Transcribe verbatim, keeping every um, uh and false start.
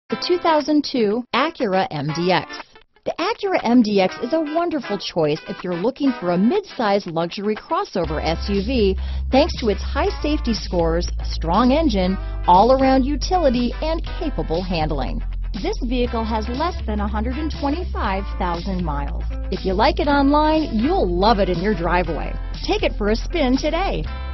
The two thousand two Acura M D X. The Acura M D X is a wonderful choice if you're looking for a mid-size luxury crossover S U V thanks to its high safety scores, strong engine, all-around utility, and capable handling. This vehicle has less than one hundred twenty-five thousand miles. If you like it online, you'll love it in your driveway. Take it for a spin today.